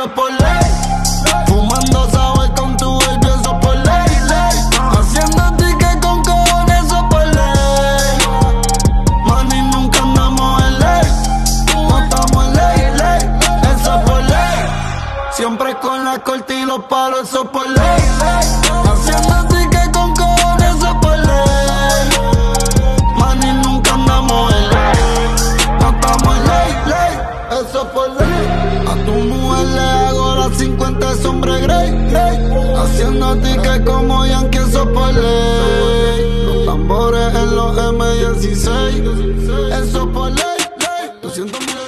es por ley. Fumando sabe con tu baby, eso es por ley, ley. Haciendo ticket con cojones, eso es por ley. Mani, nunca andamos en ley. No estamos en ley, ley. Eso es por ley. Siempre con la corte y los palos, eso es por ley, ley. Haciendo ticket con cojones, eso es por ley. Mani, nunca andamos en ley. No estamos en ley, ley. Eso es por ley. A tu mujer le hago las 50 de hombre grey, grey. Haciendo ticket como Yankee, eso es por ley. Los tambores en los M16, eso es por ley, ley. 200,000